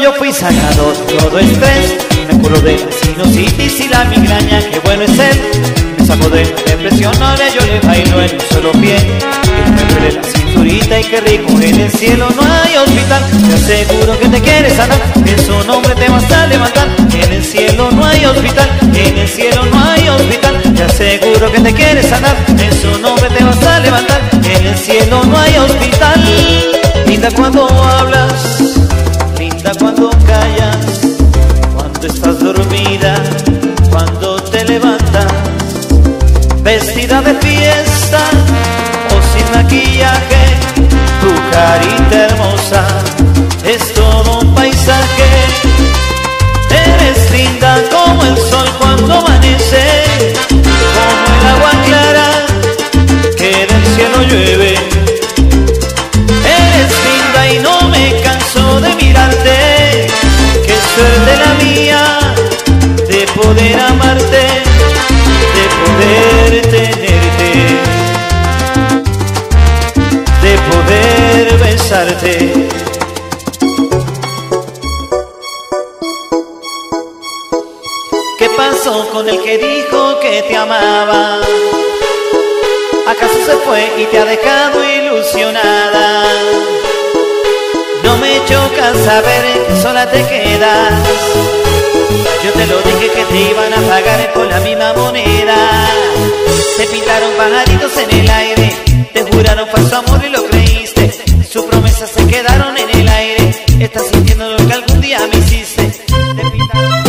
yo fui sanado de todo estrés. Me curó de la sinusitis y la migraña, qué bueno es él. Me sacó de la depresión, ahora yo le bailo en un solo pie. Y me duele la cinturita y qué rico, en el cielo no hay hospital. Te aseguro que te quieres sanar, en su nombre te vas a levantar. En el cielo no hay hospital, en el cielo no hay hospital. Te aseguro que te quieres sanar, en su nombre te vas a levantar. En el cielo no hay hospital. Linda cuando hablas, linda cuando callas, cuando estás dormida, cuando te levantas, vestida de fiesta o sin maquillaje, tu carita hermosa es todo un paisaje. Eres linda como el sol cuando amanece, como el agua clara que del cielo llueve. Eres linda y no me canso de mirarte, qué suerte la mía de poder amarte, de poder tenerte, de poder besarte. ¿Qué pasó con el que dijo que te amaba? ¿Acaso se fue y te ha dejado ilusionada? No me choca saber que sola te quedas. Yo te lo dije que te iban a pagar con la misma moneda. Te pintaron pajaritos en el aire, te juraron falso amor y lo creíste. Sus promesas se quedaron en el aire. Estás sintiendo lo que algún día me hiciste. Te pintaron...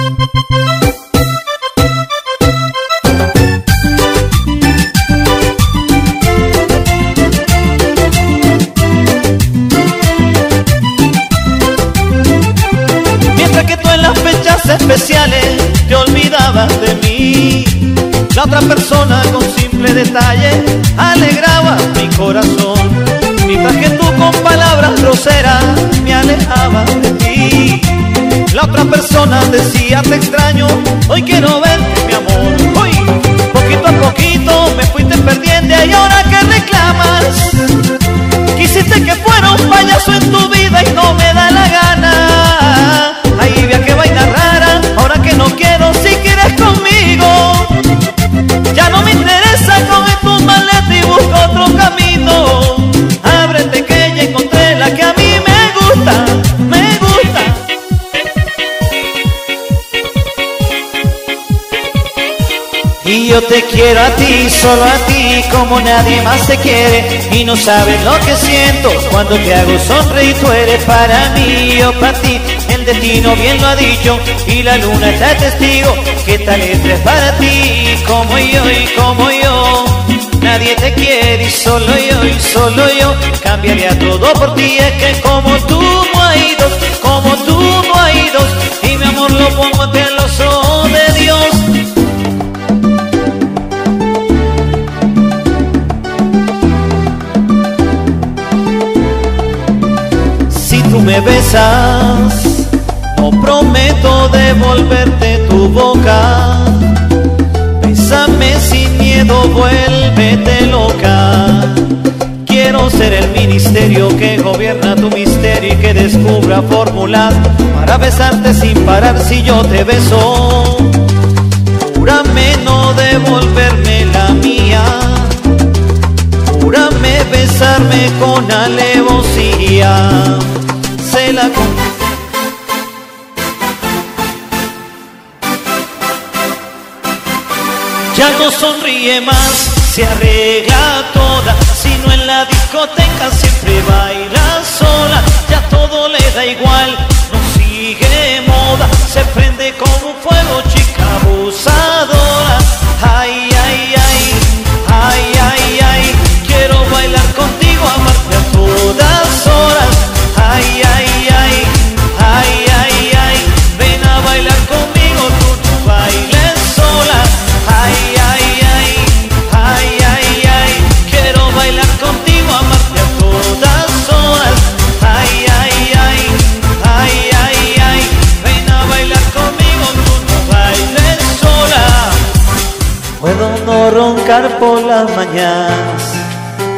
especiales te olvidabas de mí, la otra persona con simple detalle alegraba mi corazón, mientras que tú con palabras groseras me alejabas de ti. La otra persona decía te extraño, hoy quiero verte mi amor. Hoy poquito a poquito me fuiste perdiendo y ahora que reclamas, quisiste que fuera un payaso en tu vida y no me da la gana. Ahí vea que vaina rara, ahora que no quiero si quieres conmigo. Ya no me interesa, coge tu maleta y busca otro camino. Ábrete que ya encontré la que a mí me gusta, me gusta. Y yo te quiero a ti, solo a ti, como nadie más te quiere. Y no sabes lo que siento cuando te hago sonreír. Tú eres para mí, yo para ti. El destino bien lo ha dicho y la luna está testigo que esta letra es para ti. Como yo y como yo, nadie te quiere y solo yo cambiaría todo por ti. Es que como tú no hay dos, como tú no hay dos, y mi amor lo pongo ante los ojos de Dios. Si tú me besas, no prometo devolverte tu boca. Bésame sin miedo, vuélvete loca. Quiero ser el ministerio que gobierna tu misterio y que descubra fórmulas para besarte sin parar si yo te beso. Júrame no devolverme la mía, júrame besarme con alevosía. Se la ya no sonríe más, se arregla toda, sino en la discoteca siempre baila sola. Ya todo le da igual, no sigue moda, se prende como un fuego, chica abusadora. Ay, ay, ay, ay, ay, ay, quiero bailar contigo, amarte a todas horas. Ay, ay, ay, ay, ay, ay, ven a bailar conmigo, tú no bailes sola. Ay, ay, ay, ay, ay, ay, quiero bailar contigo, amarte a todas horas. Ay, ay, ay, ay, ay, ay, ven a bailar conmigo, tú no bailes sola. Puedo no roncar por las mañanas,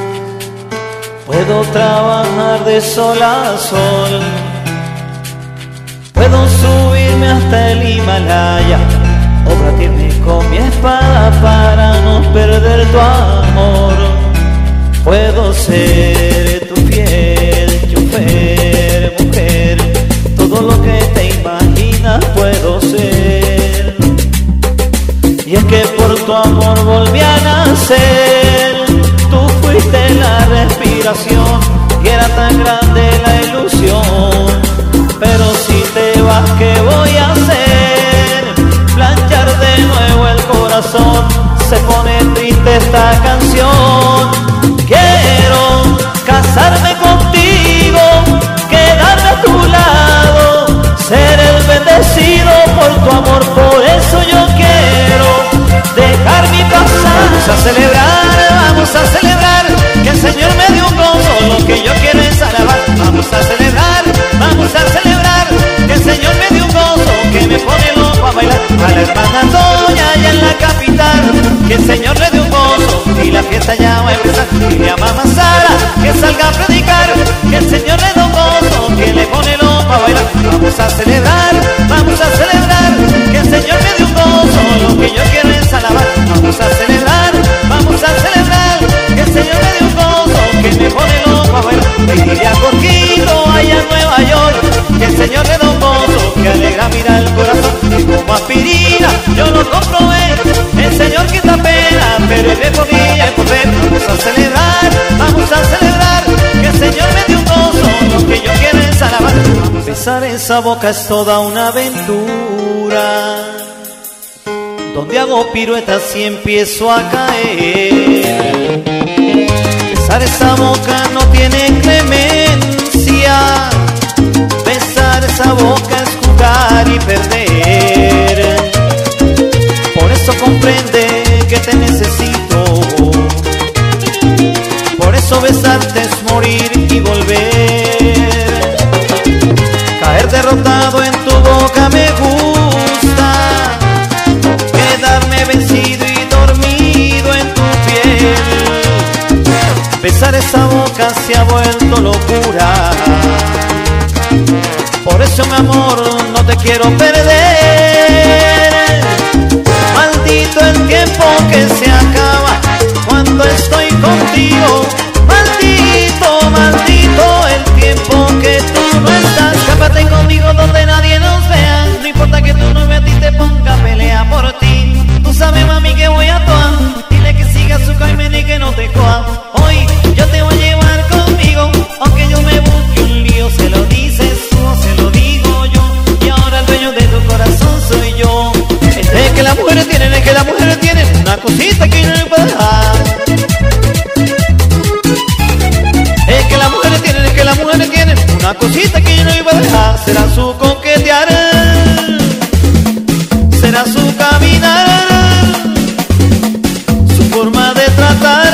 puedo trabajar de sol a sol, Puedo subirme hasta el Himalaya o batirme con mi espada para no perder tu amor. Puedo ser tu fiel chofer, mujer, todo lo que te imaginas puedo ser. Y es que por tu amor volví a nacer, tú fuiste la respiración y era tan grande la ilusión. Pero si te vas, ¿qué voy a hacer? Planchar de nuevo el corazón, se pone triste esta canción. Quiero casarme contigo, quedarme a tu lado, ser el bendecido por tu amor. Por eso yo quiero dejar mi pasado. Vamos a celebrar que el Señor me dio un gozo. Lo que yo quiero es alabar. Vamos a celebrar que el Señor me dio un gozo que me pone loco a bailar. A la hermana Doña allá en la capital, que el Señor le dio un gozo y la fiesta ya va a empezar. Y a mamá Sara que salga a predicar, que el Señor le dio un gozo que le pone loco a bailar. Vamos a celebrar que el Señor me dio un gozo. Lo que yo quiero es alabar. Vamos a celebrar que el Señor me dio un gozo que me pone loco a bailar. Y dile a Jorgito allá en Nueva York que el Señor le da un gozo que alegra mirar el corazón. Y como aspirina yo lo comprobé, el Señor quita pena, pero es de podía y por ver. Vamos a celebrar que el Señor me dio un gozo. Lo que yo quiero es alabar. Besar esa boca es toda una aventura, donde hago piruetas y empiezo a caer. Besar esa boca no tiene clemencia, besar esa boca es jugar y perder. Por eso comprende que te necesito, por eso besarte es morir y volver. Caer derrotado en tu boca me gusta, quedarme vencido y dormido en tu piel. Besar esa boca se ha vuelto locura, por eso mi amor no te quiero perder. Maldito el tiempo que se acaba cuando estoy contigo, maldito el tiempo que tú no estás. Escápate conmigo donde nadie nos vea, no importa que tu novia a ti te ponga pelea por ti. Tú sabes mami que voy a toa, dile que siga su Carmen y que no te coja. Hoy yo te voy a llevar conmigo, aunque yo me busque un lío. Se lo dices tú o se lo digo yo, y ahora el dueño de tu corazón soy yo. Es que las mujeres tienen una cosita que yo no puedo dejar. Es que las mujeres tienen una cosita que yo no iba a dejar. Será su coquetear, será su caminar, su forma de tratar.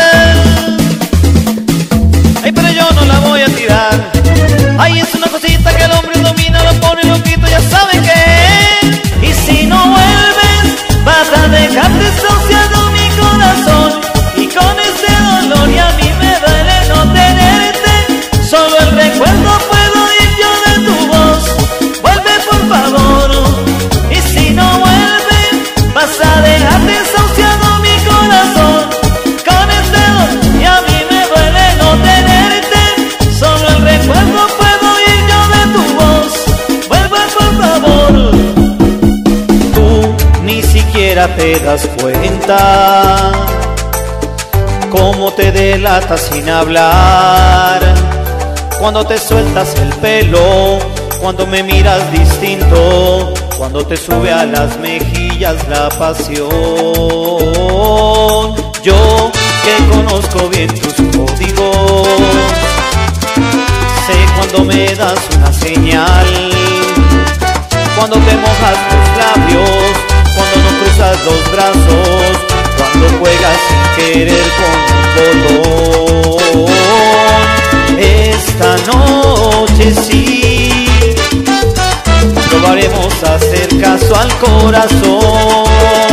Ay, pero yo no la voy a tirar. Ay, es una cosita que el hombre domina, lo pone loquito, ya saben que. Y si no vuelves, vas a dejar desahuciado mi corazón. Y con ese dolor y a mí me duele no tenerte, solo el recuerdo puedo ir yo de tu voz. Vuelve por favor. Y si no vuelves, vas a dejar desahuciado mi corazón. Con ese dolor y a mí me duele no tenerte, solo el recuerdo puedo ir yo de tu voz. Vuelve por favor. Tú ni siquiera te das cuenta cómo te delatas sin hablar, cuando te sueltas el pelo, cuando me miras distinto, cuando te sube a las mejillas la pasión. Yo que conozco bien tus códigos, sé cuando me das una señal, cuando te mojas tus labios, cuando no cruzas los brazos, cuando juegas sin querer con un botón. Esta noche sí probaremos hacer caso al corazón.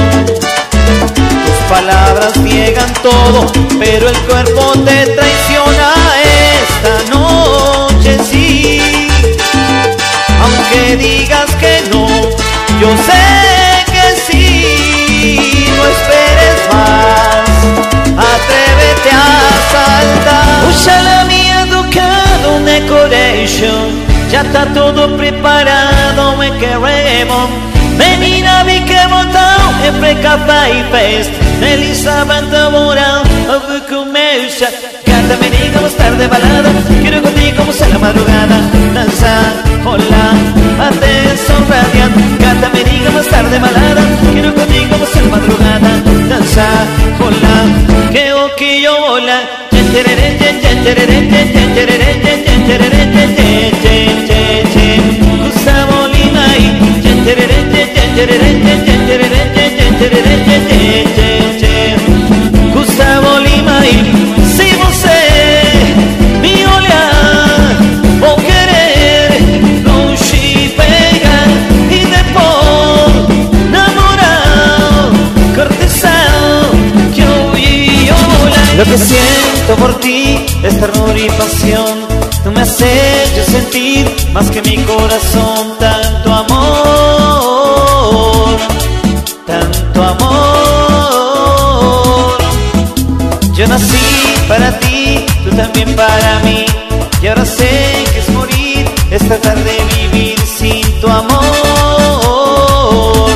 Tus palabras niegan todo, pero el cuerpo te traiciona. Esta noche sí, aunque digas sé que sí, no esperes más, atrévete a saltar. Usa la mia educado decoration, ya está todo preparado, me queremos. Menina, vi que montão é pra café e festa. Melissa, banda moral, ouve começa. Canta, menina, vamos estar de balada. Quiero contigo como ser la madrugada. Danzar, rolar, atenção radiante. Canta, menina, vamos estar de balada. Quiero contigo como ser la madrugada. Danzar, rolar, que o que yo vola. Gustavo Lima y Gustavo Lima e se você me olhar ou querer longe pegar e depois namorar cortesão que eu ia olhar. Lo que siento por ti es ternura y pasión. Tú me has hecho sentir más que mi corazón. Tanto amor, tanto amor. Yo nací para ti, tú también para mí. Y ahora sé que es morir, es tratar de vivir sin tu amor.